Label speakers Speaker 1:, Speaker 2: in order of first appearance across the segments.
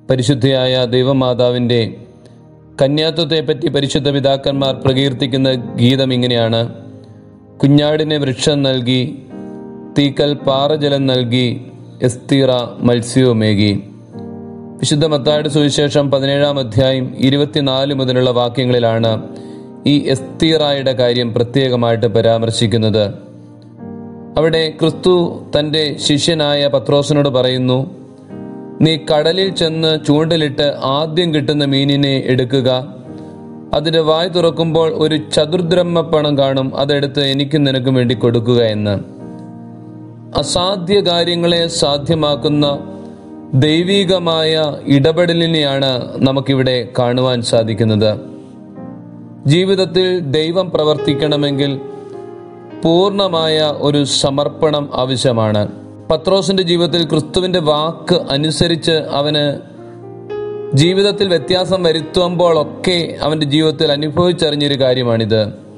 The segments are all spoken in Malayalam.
Speaker 1: പരിശുദ്ധയായ ദൈവമാതാവിൻ്റെ കന്യാത്വത്തെപ്പറ്റി പരിശുദ്ധ പിതാക്കന്മാർ പ്രകീർത്തിക്കുന്ന ഗീതം ഇങ്ങനെയാണ്: കുഞ്ഞാടിനെ വൃക്ഷം നൽകി, തീക്കൽ പാറജലം നൽകി, എസ്തീറ മത്സ്യവുമേകി. വിശുദ്ധ മത്തായിയുടെ സുവിശേഷം 17-ാം അധ്യായം 24 മുതലുള്ള വാക്യങ്ങളിലാണ് ഈ എസ്തീറായുടെ കാര്യം പ്രത്യേകമായിട്ട് പരാമർശിക്കുന്നത്. അവിടെ ക്രിസ്തു തൻ്റെ ശിഷ്യനായ പത്രോസിനോട് പറയുന്നു, നീ കടലിൽ ചെന്ന് ചൂണ്ടലിട്ട് ആദ്യം കിട്ടുന്ന മീനിനെ എടുക്കുക, അതിൻ്റെ വായ് തുറക്കുമ്പോൾ ഒരു ചതുർദ്രഹ്മപ്പണം കാണും, അതെടുത്ത് എനിക്കും നിനക്കും വേണ്ടി കൊടുക്കുക എന്ന്. അസാധ്യ കാര്യങ്ങളെ സാധ്യമാക്കുന്ന ദൈവികമായ ഇടപെടലിനെയാണ് നമുക്കിവിടെ കാണുവാൻ സാധിക്കുന്നത്. ജീവിതത്തിൽ ദൈവം പ്രവർത്തിക്കണമെങ്കിൽ പൂർണ്ണമായ ഒരു സമർപ്പണം ആവശ്യമാണ്. പത്രോസിന്റെ ജീവിതത്തിൽ ക്രിസ്തുവിന്റെ വാക്ക് അനുസരിച്ച് അവന് ജീവിതത്തിൽ വ്യത്യാസം വരുത്തുമ്പോഴൊക്കെ അവന്റെ ജീവിതത്തിൽ അനുഭവിച്ചറിഞ്ഞൊരു കാര്യമാണിത്.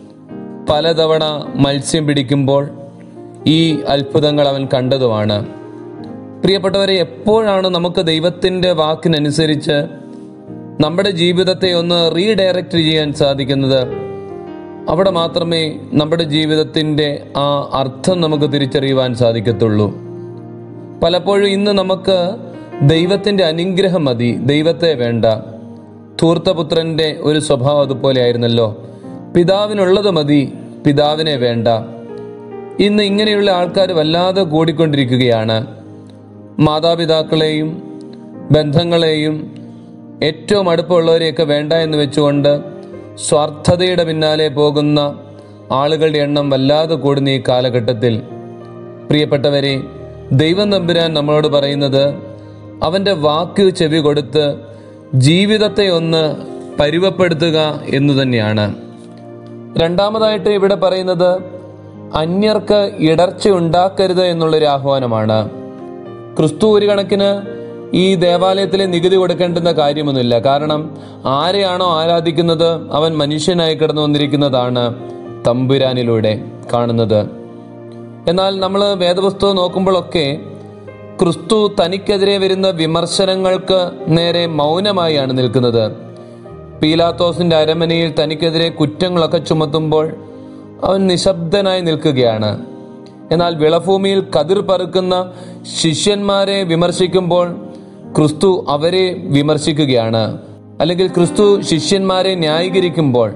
Speaker 1: പലതവണ മത്സ്യം പിടിക്കുമ്പോൾ ഈ അത്ഭുതങ്ങൾ അവൻ കണ്ടതുമാണ്. പ്രിയപ്പെട്ടവരെ, എപ്പോഴാണ് നമുക്ക് ദൈവത്തിൻ്റെ വാക്കിനനുസരിച്ച് നമ്മുടെ ജീവിതത്തെ ഒന്ന് റീഡയറക്റ്റ് ചെയ്യാൻ സാധിക്കുന്നത്? അവിടെ മാത്രമേ നമ്മുടെ ജീവിതത്തിൻ്റെ ആ അർത്ഥം നമുക്ക് തിരിച്ചറിയുവാൻ സാധിക്കത്തുള്ളൂ. പലപ്പോഴും ഇന്ന് നമുക്ക് ദൈവത്തിൻ്റെ അനുഗ്രഹം മതി, ദൈവത്തെ വേണ്ട. ധൂർത്തപുത്രൻ്റെ ഒരു സ്വഭാവം അതുപോലെ ആയിരുന്നല്ലോ. പിതാവിനുള്ളത് മതി, പിതാവിനെ വേണ്ട. ഇന്ന് ഇങ്ങനെയുള്ള ആൾക്കാർ വല്ലാതെ കൂടിക്കൊണ്ടിരിക്കുകയാണ്. മാതാപിതാക്കളെയും ബന്ധങ്ങളെയും ഏറ്റവും അടുപ്പമുള്ളവരെയൊക്കെ വേണ്ട എന്ന് വെച്ചുകൊണ്ട് സ്വാർത്ഥതയുടെ പിന്നാലെ പോകുന്ന ആളുകളുടെ എണ്ണം വല്ലാതെ കൂടുന്ന ഈ കാലഘട്ടത്തിൽ പ്രിയപ്പെട്ടവരെ, ദൈവം തമ്പുരാൻ നമ്മളോട് പറയുന്നത് അവൻ്റെ വാക്ക് ചെവി കൊടുത്ത് ജീവിതത്തെ ഒന്ന് പരുവപ്പെടുത്തുക എന്നു തന്നെയാണ്. രണ്ടാമതായിട്ട് ഇവിടെ പറയുന്നത് അന്യർക്ക് ഇടർച്ച ഉണ്ടാക്കരുത് എന്നുള്ളൊരു ആഹ്വാനമാണ്. ക്രിസ്തു ഒരു കണക്കിന് ഈ ദേവാലയത്തിലെ നികുതി കൊടുക്കേണ്ടുന്ന കാര്യമൊന്നുമില്ല. കാരണം ആരെയാണോ ആരാധിക്കുന്നത് അവൻ മനുഷ്യനായി കിടന്നു വന്നിരിക്കുന്നതാണ് തമ്പുരാനിലൂടെ കാണുന്നത്. എന്നാൽ നമ്മൾ വേദപുസ്തകം നോക്കുമ്പോഴൊക്കെ ക്രിസ്തു തനിക്കെതിരെ വരുന്ന വിമർശനങ്ങൾക്ക് നേരെ മൗനമായാണ് നിൽക്കുന്നത്. പീലാത്തോസിന്റെ അരമനയിൽ തനിക്കെതിരെ കുറ്റങ്ങളൊക്കെ ചുമത്തുമ്പോൾ അവൻ നിശബ്ദനായി നിൽക്കുകയാണ്. എന്നാൽ വിളഭൂമിയിൽ കതിർ പറുക്കുന്ന ശിഷ്യന്മാരെ വിമർശിക്കുമ്പോൾ ക്രിസ്തു അവരെ വിമർശിക്കുകയാണ്. അല്ലെങ്കിൽ ക്രിസ്തു ശിഷ്യന്മാരെ ന്യായീകരിക്കുമ്പോൾ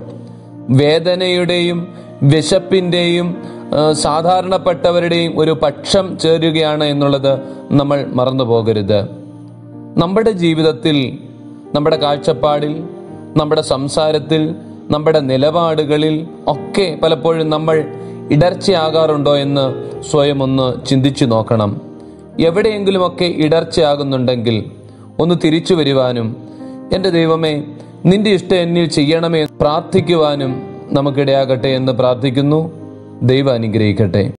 Speaker 1: വേദനയുടെയും വിശപ്പിൻ്റെയും സാധാരണപ്പെട്ടവരുടെയും ഒരു പക്ഷം ചേരുകയാണ് എന്നുള്ളത് നമ്മൾ മറന്നു പോകരുത്. നമ്മുടെ ജീവിതത്തിൽ, നമ്മുടെ കാഴ്ചപ്പാടിൽ, നമ്മുടെ സംസാരത്തിൽ, നമ്മുടെ നിലപാടുകളിൽ ഒക്കെ പലപ്പോഴും നമ്മൾ ഇടർച്ചയാകാറുണ്ടോ എന്ന് സ്വയം ഒന്ന് ചിന്തിച്ചു നോക്കണം. എവിടെയെങ്കിലുമൊക്കെ ഇടർച്ചയാകുന്നുണ്ടെങ്കിൽ ഒന്ന് തിരിച്ചു വരുവാനും എൻ്റെ ദൈവമേ നിന്റെ ഇഷ്ടം എന്നിൽ ചെയ്യണമേ പ്രാർത്ഥിക്കുവാനും നമുക്കിടയാകട്ടെ എന്ന് പ്രാർത്ഥിക്കുന്നു. ദൈവം അനുഗ്രഹിക്കട്ടെ.